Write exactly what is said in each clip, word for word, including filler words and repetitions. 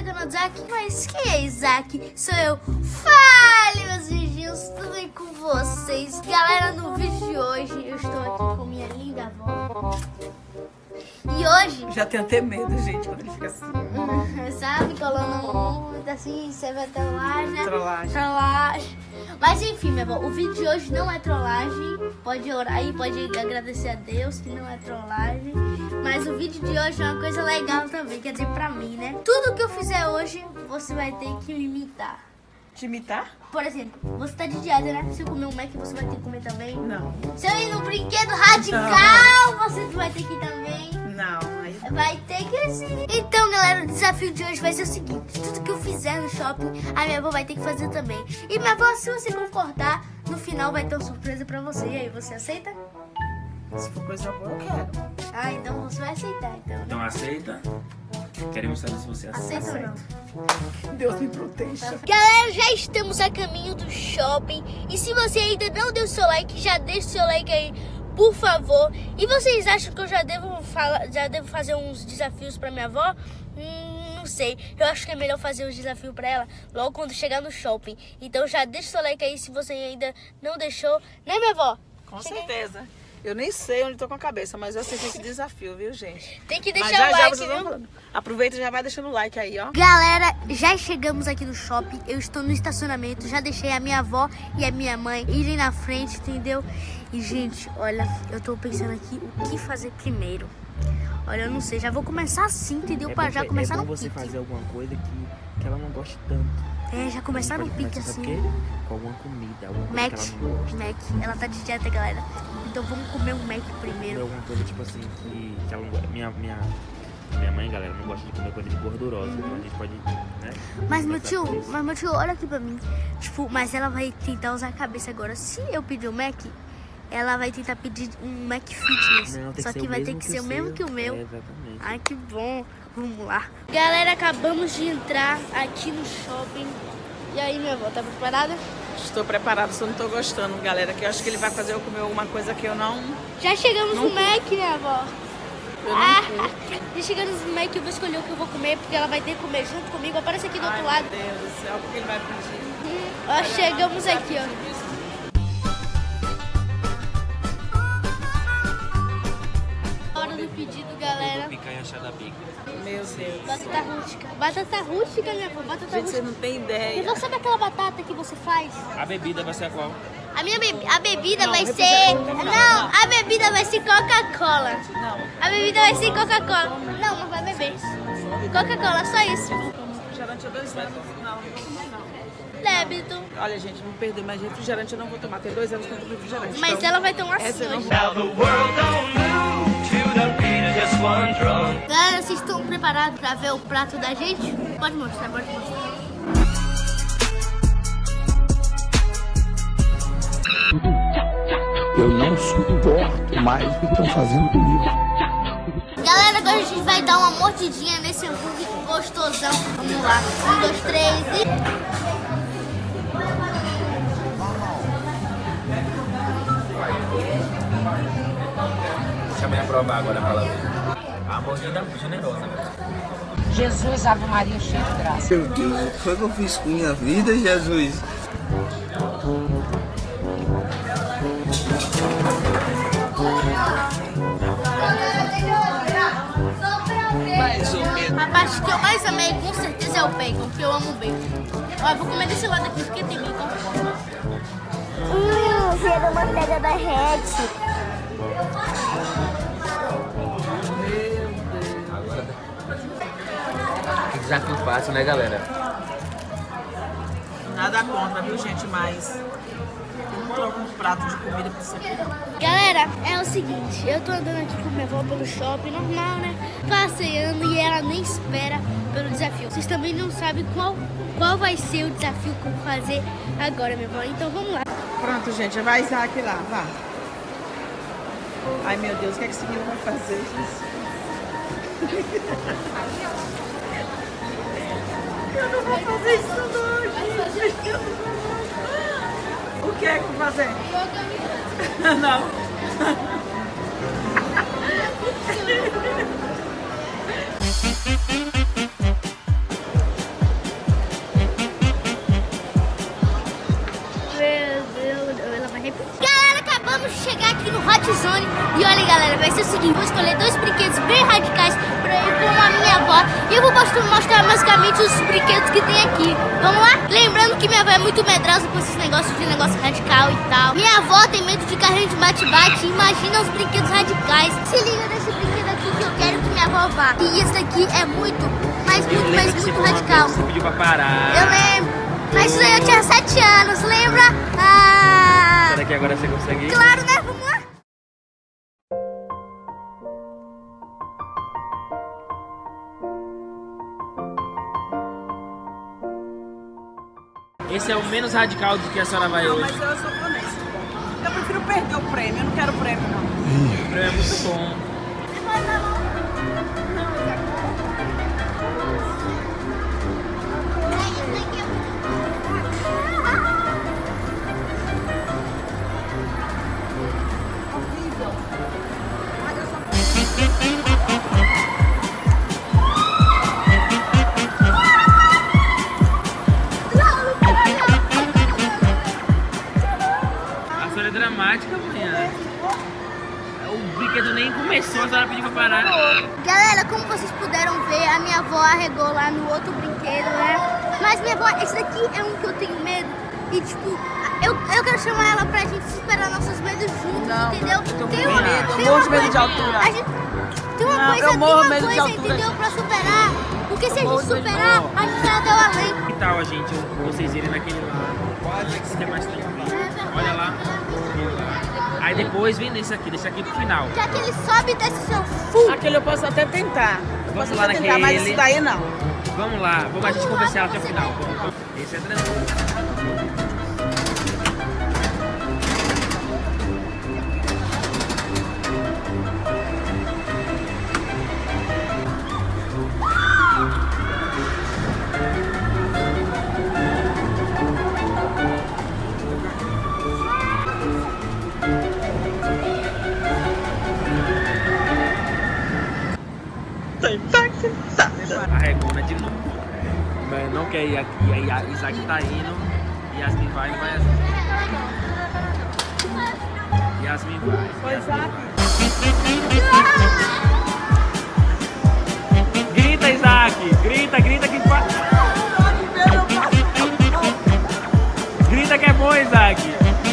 canal do Isaac, mas quem é Isaac? Sou eu. Fale, meus vizinhos, tudo bem com vocês? Galera, no vídeo de hoje eu estou aqui com minha linda avó. E hoje... Já tenho até medo, gente, quando ele fica assim. Sabe, colando muito assim, você vai trollagem, né? Trollagem. Trollagem. Mas enfim, minha avó, o vídeo de hoje não é trollagem. Pode orar aí, pode agradecer a Deus que não é trollagem. Mas o vídeo de hoje é uma coisa legal também, quer dizer, pra mim, né? Tudo que eu fizer hoje, você vai ter que me imitar. Te imitar? Por exemplo, você tá de dieta, né? Se eu comer um Mac, você vai ter que comer também? Não. Se eu ir no brinquedo radical, não. Você vai ter que ir também? Não. Aí... Vai ter que sim. Então, galera, o desafio de hoje vai ser o seguinte. Tudo que eu fizer no shopping, a minha avó vai ter que fazer também. E minha avó, se você concordar, no final vai ter uma surpresa pra você. E aí, você aceita? Se for coisa boa, eu quero. Ah, então você vai aceitar, então, né? Então aceita. Queremos saber se você aceita. Aceita ou não? Deus me proteja. Galera, já estamos a caminho do shopping. E se você ainda não deu seu like, já deixa o seu like aí, por favor. E vocês acham que eu já devo, falar, já devo fazer uns desafios pra minha avó? Hum, não sei. Eu acho que é melhor fazer os desafios pra ela logo quando chegar no shopping. Então já deixa o seu like aí se você ainda não deixou. Né, minha avó? Com certeza. Eu nem sei onde tô com a cabeça, mas eu aceitei esse desafio, viu, gente? Tem que deixar mas já, o já like, vocês viu? vão falando. Aproveita e já vai deixando o like aí, ó. Galera, já chegamos aqui no shopping. Eu estou no estacionamento. Já deixei a minha avó e a minha mãe irem na frente, entendeu? E, gente, olha, eu tô pensando aqui o que fazer primeiro. Olha, eu não sei. Já vou começar assim, entendeu? É Pra bom, já começar é bom no você pique. fazer alguma coisa que, que ela não goste tanto. É, já começar no Pode pique começar, sabe assim. o quê? Com alguma comida, alguma coisa Mac, que ela não gosta. Mac. Ela tá de dieta, galera. Então vamos comer um Mac Comer primeiro. alguma coisa tipo assim que, que ela não gosta. Minha, minha, minha mãe, galera, não gosta de comer coisa de gordurosa. Então a gente pode, né? Mas meu começar tio, por isso. mas meu tio, olha aqui pra mim. Tipo, mas ela vai tentar usar a cabeça agora. Se eu pedir o Mac, ela vai tentar pedir um Mac Fitness. Não, tem Só que que ser vai o ter mesmo que que ser o o mesmo seu. que o meu. É, exatamente. Ai, que bom. Vamos lá. Galera, acabamos de entrar aqui no shopping. E aí, minha avó, tá preparada? Estou preparada, só não tô gostando, galera. Que eu acho que ele vai fazer eu comer alguma coisa que eu não... Já chegamos Não no Mac, minha avó. Eu não Ah, fui. já chegamos no Mac, eu vou escolher o que eu vou comer, porque ela vai ter que comer junto comigo. Aparece aqui do Ai, outro lado. meu Deus do céu, porque ele vai pedir. Hum, ó, chegamos aqui, ó. Hora do pedido, galera. Picanha da bica. Meu Deus. Batata rústica. Batata rústica, minha avó. Batata Gente, vocês rústica. não têm E ideia. você sabe aquela batata que você faz? A bebida vai ser qual? A minha be a bebida Não, vai refrigerante, ser... não, Não, não. a bebida vai ser Coca-Cola. Não. A bebida vai ser Coca-Cola. Não, mas vai beber. Coca-Cola, só isso. Refrigerante há dois anos. Não, não vou tomar, não. Débito. Olha, gente, não perdoe, mas refrigerante eu não vou tomar. Tem dois anos que eu não tomo refrigerante. Mas então, ela vai tomar essa assim eu não hoje. vou. Now the world don't move to the beat of just one drum. Galera, vocês estão preparados pra ver o prato da gente? Pode mostrar, pode mostrar. Eu não suporto mais o que estão fazendo comigo. Galera, agora a gente vai dar uma mordidinha nesse hambúrguer gostosão. Vamos lá. Um, dois, três e... Deixa a mãe aprovar agora pra ela ver. A mordida generosa, né? Jesus, Ave Maria, cheia de graça. Meu Deus, o que foi que eu fiz com minha vida, Jesus? A parte que eu mais amei, com certeza, é o bacon, porque eu amo bacon. Ó, eu vou comer desse lado aqui, porque tem bacon. Hum, o cheiro da manteiga derrete. Que desafio fácil, né, galera? Nada contra, viu, gente? Mas eu não troco um prato de comida por isso aqui, não. Galera, é o seguinte, eu tô andando aqui com minha avó pelo shopping, normal, né? Passeando e ela nem espera pelo desafio. Vocês também não sabem qual, qual vai ser o desafio que eu vou fazer agora, minha avó. Então vamos lá. Pronto, gente, vai Isaac lá, vá. Ai, meu Deus, o que é que esse menino vai fazer, gente? Eu não vou fazer isso não, gente. O que é que eu vou fazer? Não. E olha, galera, vai ser o seguinte, vou escolher dois brinquedos bem radicais pra ir com a minha avó. E eu vou mostrar basicamente os brinquedos que tem aqui. Vamos lá? Lembrando que minha avó é muito medrosa com esses negócios de negócio radical e tal. Minha avó tem medo de carrinho de bate-bate. Imagina os brinquedos radicais. Se liga nesse brinquedo aqui que eu quero que minha avó vá. E esse daqui é muito, mas Eu muito, lembro mas que você muito falou uma radical. vez que você pediu pra parar. Eu lembro. Mas isso aí eu tinha sete anos, lembra? Ah... Será que agora você consegue ir? Claro, né? Vamos lá. Esse é o menos radical do que a senhora vai Não, hoje. mas eu sou honesta. Eu prefiro perder o prêmio, eu não quero prêmio, não. O prêmio é muito bom. A senhora é dramática, manhã. O brinquedo nem começou, a senhora pediu pra parar. Galera, como vocês puderam ver, a minha avó arregou lá no outro brinquedo, né? Mas minha avó, esse daqui é um que eu tenho medo. E tipo, eu, eu quero chamar ela pra gente superar nossos medos juntos, Não, entendeu? tô Tem com uma, medo, eu tem morro uma de medo de coisa- altura. a gente, tem uma Não, coisa, eu tem morro uma medo de coisa, altura, entendeu? gente. Pra superar. Porque se a morro gente de medo de superar, altura. a gente já deu além. Que tal a gente, vocês irem naquele lá? Esse que é mais tranquilo. Olha lá. Aí depois vem nesse aqui, deixa aqui pro final. Já que ele sobe e desce seu full. Aquele eu posso até tentar. Eu Vamos posso lá até tentar, mas naquele. isso daí não. Vamos lá, vamos a gente conversar até o final. Vamos, vamos. Esse é tranquilo. Arregona de novo. Mas não quer ir aqui, aí a Isaac tá indo. Yasmin vai, não vai Yasmin. Yasmin vai. Pois é. Grita, Isaac! Grita, grita que fa... Grita que é bom, Isaac!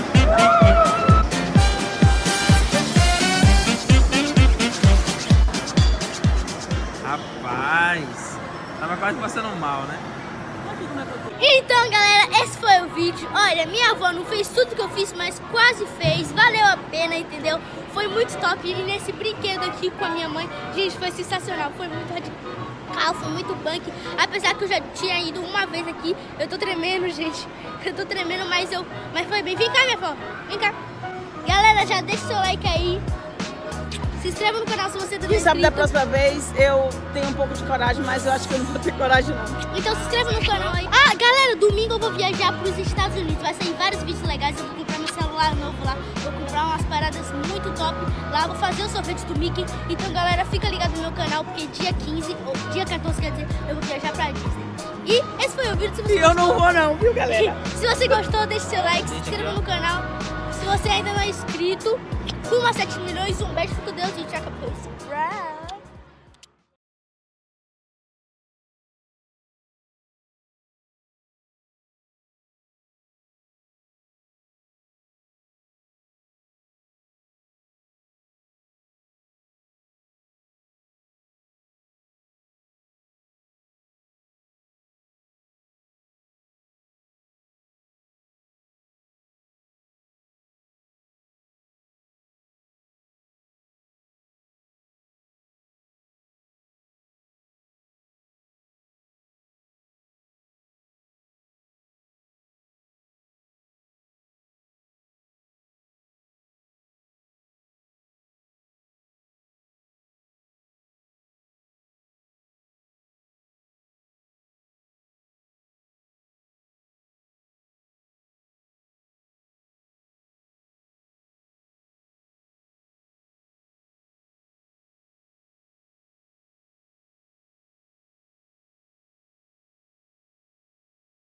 Rapaz, tava quase passando mal, né? Então, galera, esse foi o vídeo. Olha, minha avó não fez tudo que eu fiz, mas quase fez. Valeu a pena, entendeu? Foi muito top. E nesse brinquedo aqui com a minha mãe, gente, foi sensacional. Foi muito radical, foi muito punk. Apesar que eu já tinha ido uma vez aqui. Eu tô tremendo, gente. Eu tô tremendo, mas eu... Mas foi bem. Vem cá, minha avó. Vem cá. Galera, já deixa seu like aí. Se inscreva no canal se você não é Quem sabe da inscrito. próxima vez eu tenho um pouco de coragem, mas eu acho que eu não vou ter coragem não. Então se inscreva no canal aí. Ah, galera, domingo eu vou viajar para os Estados Unidos. Vai sair vários vídeos legais. Eu vou comprar meu celular novo lá. Vou comprar umas paradas muito top. Lá eu vou fazer o sorvete do Mickey. Então, galera, fica ligado no meu canal, porque dia quinze, ou dia quatorze, quer dizer, eu vou viajar pra Disney. E esse foi o vídeo. Se você E eu não vou não, viu, galera? Se você gostou, deixe seu like, se inscreva no canal. Se você ainda não é inscrito, rumo a sete milhões. Um beijo, fica com Deus e tchau, acabou.